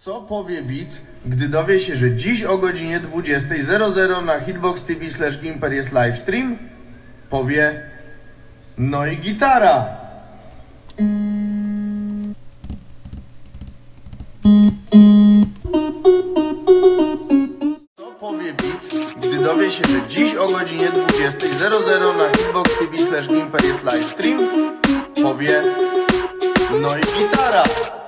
Co powie widz, gdy dowie się, że dziś o godzinie 20:00 na Hitbox TV/Gimper jest livestream? Powie: no i gitara! Co powie widz, gdy dowie się, że dziś o godzinie 20:00 na Hitbox TV/Gimper jest livestream? Powie: no i gitara!